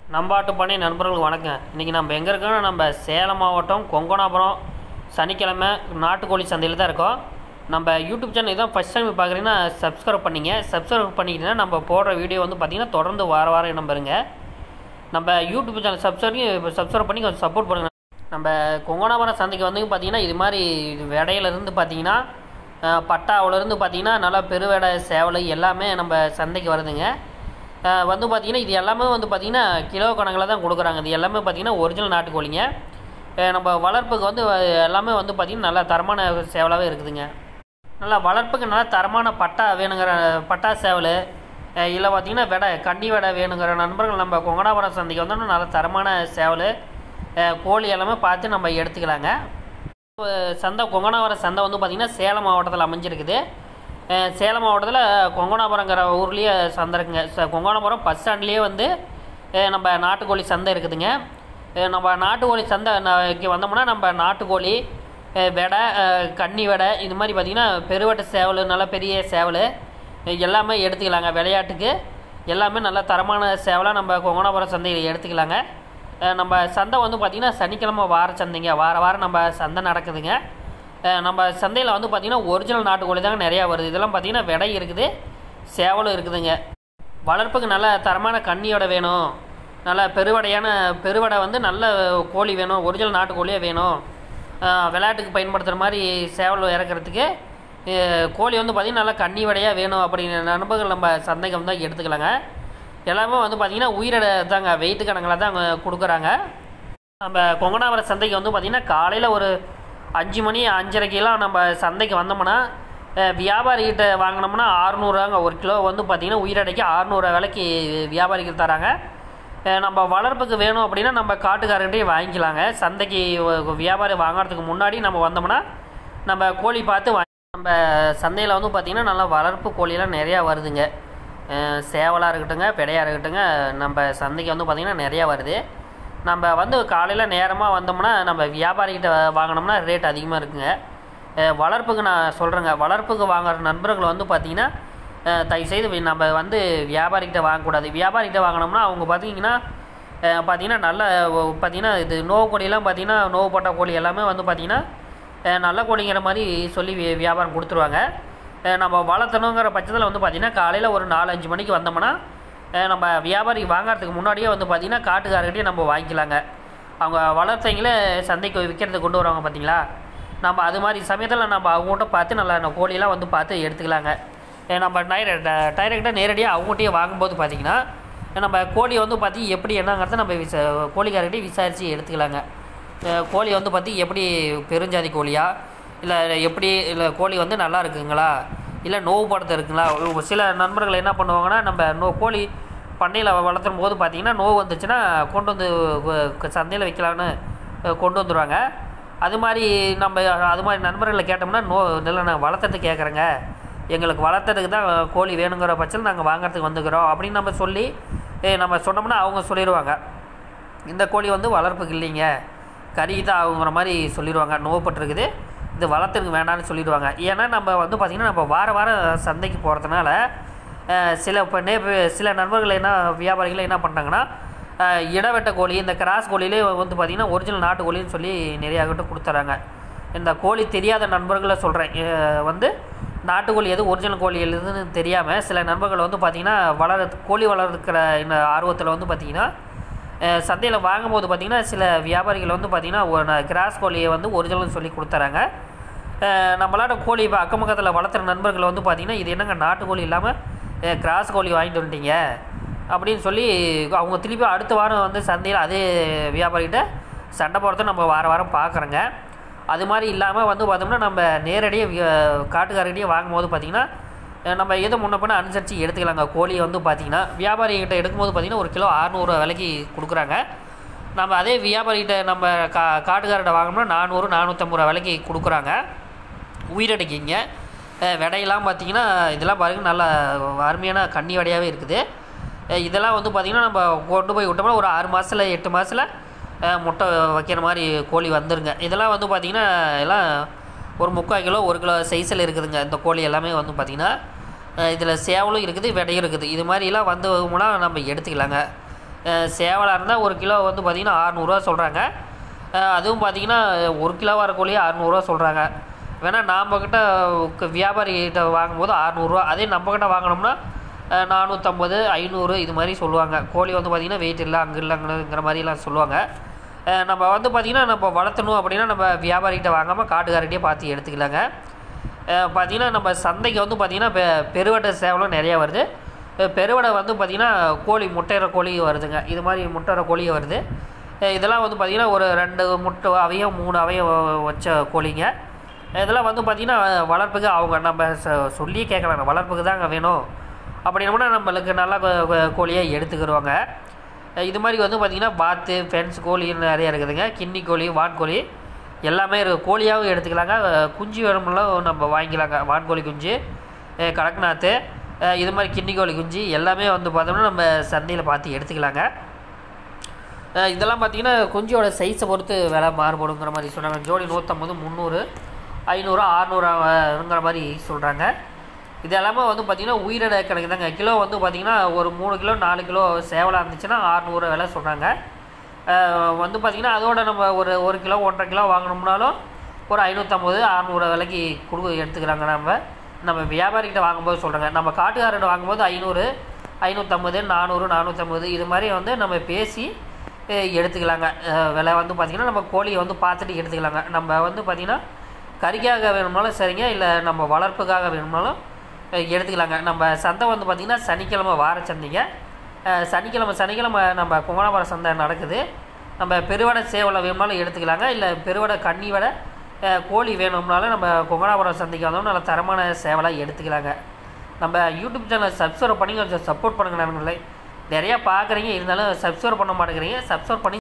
நம்பாட்டு பண்ணை நண்பர்களுக்கு வணக்கம். இன்றைக்கி நம்ம எங்கே இருக்கோம்னா நம்ம சேலம் மாவட்டம் கொங்கனாபுரம் சனிக்கிழமை நாட்டுக்கோழி சந்தையில் தான் இருக்கோம். நம்ம யூடியூப் சேனல் இதான் ஃபஸ்ட் டைம் பார்க்குறீங்கன்னா சப்ஸ்கிரைப் பண்ணிங்க. சப்ஸ்கிரைப் பண்ணிக்கிட்டீங்கன்னா நம்ம போடுற வீடியோ வந்து பார்த்திங்கன்னா தொடர்ந்து வாரம் நம்பருங்க. நம்ம யூடியூப் சேனல் சப்ஸ்கிரைப் பண்ணி கொஞ்சம் சப்போர்ட் பண்ணுங்கள். நம்ம கொங்கனாபுரம் சந்தைக்கு வந்து பார்த்திங்கன்னா இது மாதிரி விடையிலேருந்து பார்த்திங்கன்னா பட்டாவிலேருந்து பார்த்திங்கன்னா நல்லா பெருவடை சேவலை எல்லாமே நம்ம சந்தைக்கு வருதுங்க. வந்து பார்த்திங்கன்னா இது எல்லாமே வந்து பார்த்திங்கன்னா கிலோ கணக்கில் தான் கொடுக்குறாங்க. இது எல்லாமே பார்த்திங்கன்னா ஒரிஜினல் நாட்டுக்கோழிங்க. நம்ம வளர்ப்புக்கு வந்து எல்லாமே வந்து பார்த்திங்கன்னா நல்லா தரமான சேவலாகவே இருக்குதுங்க. நல்லா வளர்ப்புக்கு நல்லா தரமான பட்டா வேணுங்கிற பட்டா சேவல் இல்லை பார்த்திங்கன்னா கண்டி வெடை வேணுங்கிற நண்பர்கள் நம்ம கொங்கனாபுரம் சந்தைக்கு வந்தோம்னா நல்ல தரமான சேவல் கோழி எல்லாமே பார்த்து நம்ம எடுத்துக்கலாங்க. சந்தை கொங்கனாபுரம் சந்தை வந்து பார்த்திங்கன்னா சேலம் மாவட்டத்தில் அமைஞ்சிருக்குது. சேலம் மாவட்டத்தில் கொங்கனாபுரங்கிற ஊர்லேயே சந்தை இருக்குங்க. கொங்கனாபுரம் பஸ் ஸ்டாண்ட்லேயே வந்து நம்ம நாட்டுக்கோழி சந்தை இருக்குதுங்க. நம்ம நாட்டுக்கோழி சந்தை இங்கே வந்தோம்னா நம்ம நாட்டுக்கோழி வெடை கன்னி வெடை இது மாதிரி பார்த்திங்கன்னா பெருவட்ட சேவல் நல்ல பெரிய சேவல் எல்லாமே எடுத்துக்கலாங்க. விளையாட்டுக்கு எல்லாமே நல்ல தரமான சேவலாக நம்ம கொங்கனாபுரம் சந்தையில் எடுத்துக்கலாங்க. நம்ம சந்தை வந்து பார்த்திங்கன்னா சனிக்கிழமை வார சந்தைங்க. வாரம் நம்ம சந்தை நடக்குதுங்க. நம்ம சந்தையில் வந்து பார்த்திங்கன்னா ஒரிஜினல் நாட்டுக்கோழி தாங்க நிறையா வருது. இதெல்லாம் பார்த்திங்கன்னா விடை இருக்குது, சேவலும் இருக்குதுங்க. வளர்ப்புக்கு நல்ல தரமான கன்னியோட வேணும், நல்ல பெருவடை வந்து நல்ல கோழி வேணும், ஒரிஜினல் நாட்டுக்கோழியே வேணும், விளையாட்டுக்கு பயன்படுத்துகிற மாதிரி சேவல் இறக்கிறதுக்கு கோழி வந்து பார்த்திங்கன்னா நல்லா கன்னி வடையாக வேணும் அப்படிங்கிற நண்பர்கள் நம்ம சந்தைக்கு வந்தால் எடுத்துக்கலாங்க. எல்லாமே வந்து பார்த்திங்கன்னா உயிரிடை தாங்க, வெயிட்டு கணக்கில் தான் கொடுக்குறாங்க. நம்ம கொங்கனாபுரம் சந்தைக்கு வந்து பார்த்திங்கன்னா காலையில் ஒரு 5 மணி 5:30 நம்ம சந்தைக்கு வந்தோம்னா வியாபாரிகிட்ட வாங்கினோம்னா 600 ஒரு கிலோ வந்து பார்த்திங்கன்னா உயிரடைக்கு 600 விலைக்கு வியாபாரிகள் தராங்க. நம்ம வளர்ப்புக்கு வேணும் அப்படின்னா நம்ம காட்டுக்காரர்கிட்டே வாங்கிக்கலாங்க. சந்தைக்கு வியாபாரி வாங்கிறதுக்கு முன்னாடி நம்ம வந்தோம்னா நம்ம கோழி பார்த்து நம்ம சந்தையில் வந்து பார்த்திங்கன்னா நல்லா வளர்ப்பு கோழியெல்லாம் நிறையா வருதுங்க. சேவலாக இருக்கட்டுங்க பெடையாக இருக்கட்டுங்க நம்ம சந்தைக்கு வந்து பார்த்திங்கன்னா நிறையா வருது. நம்ம வந்து காலையில் நேரமாக வந்தோம்னா நம்ம வியாபாரிகிட்ட வாங்கினோம்னா ரேட் அதிகமாக இருக்குங்க. வளர்ப்புக்கு நான் சொல்கிறேங்க, வளர்ப்புக்கு வாங்குகிற நண்பர்கள் வந்து பார்த்திங்கன்னா தயவுசெய்து நம்ம வந்து வியாபாரிகிட்ட வாங்கக்கூடாது. வியாபாரிகிட்ட வாங்கினோம்னா அவங்க பார்த்திங்கன்னா நல்ல பார்த்திங்கன்னா இது நோவு கோழியெல்லாம் பார்த்திங்கன்னா நோவு போட்ட கோழி எல்லாமே வந்து பார்த்திங்கன்னா நல்ல கோழிங்கிற மாதிரி சொல்லி வியாபாரம் கொடுத்துருவாங்க. நம்ம வளர்த்தணுங்கிற பட்சத்தில் வந்து பார்த்திங்கன்னா காலையில் ஒரு 4-5 மணிக்கு வந்தோம்னா நம்ம வியாபாரி வாங்கிறதுக்கு முன்னாடியே வந்து பார்த்திங்கன்னா காட்டுக்காரர்கிட்டே நம்ம வாங்கிக்கலாங்க. அவங்க வளர்த்தவங்களே சந்தைக்கு விற்கிறதுக்கு கொண்டு வருவாங்க பார்த்திங்களா, நம்ம அது மாதிரி சமயத்தில் நம்ம அவங்ககிட்ட பார்த்து நல்லா கோழியெல்லாம் வந்து பார்த்து எடுத்துக்கலாங்க. நம்ம டைரெக்டாக நேரடியாக அவங்ககிட்டயே வாங்கும்போது பார்த்திங்கன்னா நம்ம கோழியை வந்து பார்த்து எப்படி என்னங்கிறத நம்ம கோழிக்காரர்கிட்டே விசாரித்து எடுத்துக்கலாங்க. கோழி வந்து பார்த்து எப்படி பெருஞ்சாதி கோழியா இல்லை கோழி வந்து நல்லா இருக்குங்களா இல்லை நோவு படுத்த இருக்குங்களா. சில நண்பர்கள் என்ன பண்ணுவாங்கன்னா நம்ம கோழி பண்ணையில் வளர்த்தும் போது பார்த்திங்கன்னா நோவு வந்துச்சுன்னா கொண்டு வந்து சந்தையில் வைக்கலான்னு கொண்டு வந்துடுவாங்க. அது மாதிரி நண்பர்களை கேட்டோம்னா இல்லை நான் வளர்த்துறதுக்கு கேட்குறேங்க, எங்களுக்கு வளர்த்துறதுக்கு தான் கோழி வேணுங்கிற பட்சத்தில் நாங்கள் வாங்கிறதுக்கு வந்துக்கிறோம் அப்படின்னு நம்ம சொல்லி நம்ம சொன்னோம்னா அவங்க சொல்லிடுவாங்க இந்த கோழி வந்து வளர்ப்புக்கு இல்லைங்க, கறி தான் ஆகுங்கிற மாதிரி சொல்லிடுவாங்க. நோவுப்பட்டிருக்குது, இது வளர்த்துக்கு வேண்டாம்னு சொல்லிடுவாங்க. ஏன்னா நம்ம வந்து பார்த்திங்கன்னா நம்ம வாரம் சந்தைக்கு போகிறதுனால சில நண்பர்கள் வியாபாரிகள் என்ன பண்ணுறாங்கன்னா இடவெட்ட கோழி இந்த கிராஸ் கோழியிலே வந்து பார்த்திங்கன்னா ஒரிஜினல் நாட்டு கோழின்னு சொல்லி நிறையா கிட்ட கொடுத்துட்றாங்க. இந்த கோழி தெரியாத நண்பர்களை சொல்கிறேன், வந்து நாட்டுக்கோழி எது ஒரிஜினல் கோழி எதுன்னு தெரியாமல் சில நண்பர்கள் வந்து பார்த்திங்கன்னா கோழி வளர்க்கிற இந்த ஆர்வத்தில் வந்து பார்த்திங்கன்னா சந்தையில் வாங்கும்போது பார்த்திங்கன்னா சில வியாபாரிகள் வந்து பார்த்திங்கன்னா கிராஸ் கோழியை வந்து ஒரிஜினல்னு சொல்லி கொடுத்துறாங்க. நம்மளாட்ட கோழி இப்போ அக்கம் பக்கத்தில் வளர்த்துற நண்பர்கள் வந்து பார்த்திங்கன்னா இது என்னங்க நாட்டுக்கோழி இல்லாமல் கிராஸ் கோழி வாங்கிட்டு வந்துட்டீங்க அப்படின்னு சொல்லி அவங்க திருப்பி அடுத்த வாரம் வந்து சந்தையில் அதே வியாபாரிகிட்ட சண்டை போகிறத நம்ம வாரம் பார்க்குறோங்க. அது மாதிரி இல்லாமல் வந்து பார்த்தோம்னா நம்ம நேரடியாக காட்டுக்காரர்கிட்டயே வாங்கும்போது பார்த்திங்கன்னா நம்ம எதை முன்ன பண்ண அனுசரித்து எடுத்துக்கலாங்க. கோழியை வந்து பார்த்திங்கன்னா வியாபாரிகிட்ட எடுக்கும்போது பார்த்திங்கன்னா ஒரு கிலோ 600 விலைக்கு கொடுக்குறாங்க. நம்ம அதே வியாபாரிகிட்ட நம்ம காட்டுக்காரர்கிட்ட வாங்கினோம்னா 400-450 விலைக்கு கொடுக்குறாங்க. உயிரடைக்கிங்க விடையெல்லாம் பார்த்திங்கன்னா இதெல்லாம் பாருங்கள் நல்லா அருமையான கன்னி வடையாகவே இருக்குது. இதெல்லாம் வந்து பார்த்திங்கன்னா நம்ம கொண்டு போய் விட்டோம்னா ஒரு 6 மாதத்தில் 8 மாதத்தில் முட்டை வைக்கிற மாதிரி கோழி வந்துருங்க. இதெல்லாம் வந்து பார்த்திங்கன்னா எல்லாம் ஒரு 3/4 கிலோ 1 கிலோ சைஸில் இருக்குதுங்க. இந்த கோழி எல்லாமே வந்து பார்த்திங்கன்னா இதில் சேவலும் இருக்குது விடையும் இருக்குது. இது மாதிரிலாம் வந்தோம்னா நம்ம எடுத்துக்கலாங்க. சேவலாக இருந்தால் ஒரு கிலோ வந்து பார்த்திங்கன்னா 600 சொல்கிறாங்க. அதுவும் பார்த்திங்கன்னா 1 கிலோ வர கோழியே 600 சொல்கிறாங்க. வேணால் நம்மக்கிட்ட வியாபாரிகிட்ட வாங்கும்போது 600, அதே நம்மக்கிட்ட வாங்கினோம்னா 450, 500 இது மாதிரி சொல்லுவாங்க. கோழி வந்து பார்த்திங்கன்னா வெயிட் இல்லை அங்கே இல்லைங்கிற மாதிரிலாம் சொல்லுவாங்க. நம்ம வந்து பார்த்திங்கன்னா நம்ம வளர்த்தணும் அப்படின்னா நம்ம வியாபாரிகிட்ட வாங்காமல் காட்டுக்காரர்கிட்டே பார்த்து எடுத்துக்கலாங்க. பார்த்திங்கன்னா நம்ம சந்தைக்கு வந்து பார்த்திங்கன்னா பெருவடை சேவலும் நிறையா வருது. பெருவடை வந்து பார்த்திங்கன்னா கோழி முட்டையிற கோழி வருதுங்க. இது மாதிரி முட்டையிற கோழி வருது. இதெல்லாம் வந்து பார்த்திங்கன்னா ஒரு 2 முட்டை அவையும் 3 அவையும் வச்ச கோழிங்க. இதெல்லாம் வந்து பார்த்திங்கன்னா வளர்ப்புக்கு அவங்க நம்ம சொல்லி கேட்கலாம், வளர்ப்புக்கு தாங்க வேணும் அப்படின்னா நம்மளுக்கு நல்லா கோழியாக எடுத்துக்கிடுவாங்க. இது மாதிரி வந்து பார்த்திங்கன்னா பாத்து ஃபென்ஸ் கோழி நிறையா இருக்குதுங்க. கின்னி கோழி, வான்கோழி எல்லாமே இருக்குது. கோழியாகவும் எடுத்துக்கலாங்க. குஞ்சு வேணும்னாலும் நம்ம வாங்கிக்கலாங்க. வான்கோழி குஞ்சு, கடக்நாத்து, இது மாதிரி கின்னி கோழி குஞ்சு எல்லாமே வந்து பார்த்தோம்னா நம்ம சந்தையில் பார்த்து எடுத்துக்கலாங்க. இதெல்லாம் பார்த்திங்கன்னா குஞ்சோட சைஸை பொறுத்து விலை மாறுபடுங்கிற மாதிரி சொன்னாங்க. ஜோடி 150, 300, 500, 600ங்கிற மாதிரி சொல்கிறாங்க. இது எல்லாமே வந்து பார்த்திங்கன்னா உயிரிட கணக்கு தாங்க. கிலோ வந்து பார்த்திங்கன்னா ஒரு 3 கிலோ 4 கிலோ சேவலாக இருந்துச்சுன்னா 600 விலை சொல்கிறாங்க. வந்து பார்த்திங்கன்னா அதோட நம்ம ஒரு கிலோ 1.5 கிலோ வாங்கினோம்னாலும் ஒரு 550, 600 விலைக்கு எடுத்துக்கிறாங்க. நம்ம வியாபாரிகிட்ட வாங்கும்போது சொல்கிறாங்க. நம்ம காட்டுக்காரர்கிட்ட வாங்கும்போது 500, 550, 400, 450 இது மாதிரி வந்து நம்ம பேசி எடுத்துக்கலாங்க. விலை வந்து பார்த்திங்கன்னா நம்ம கோழியை வந்து பார்த்துட்டு எடுத்துக்கலாங்க. நம்ம வந்து பார்த்திங்கன்னா கறிக்காக வேணும்னாலும் சரிங்க, இல்லை நம்ம வளர்ப்புக்காக வேணும்னாலும் எடுத்துக்கலாங்க. நம்ம சந்தை வந்து பார்த்திங்கன்னா சனிக்கிழமை வார சந்தைங்க. சனிக்கிழமை நம்ம கொங்கனாபுரம் சந்தை நடக்குது. நம்ம பெருவடை சேவலை வேணும்னாலும் எடுத்துக்கலாங்க. இல்லை பெருவடை கன்னி வடை கோழி வேணும்னாலும் நம்ம கொங்கனாபுரம் சந்தைக்கு வந்தோம்னா நல்ல தரமான சேவலாக எடுத்துக்கலாங்க. நம்ம யூடியூப் சேனல் சப்ஸ்கிரைப் பண்ணி கொஞ்சம் சப்போர்ட் பண்ணுங்க. நண்பர்களே நிறையா பார்க்குறீங்க, இருந்தாலும் சப்ஸ்கிரைப் பண்ண மாட்டேங்கிறீங்க. சப்ஸ்கிரைப் பண்ணி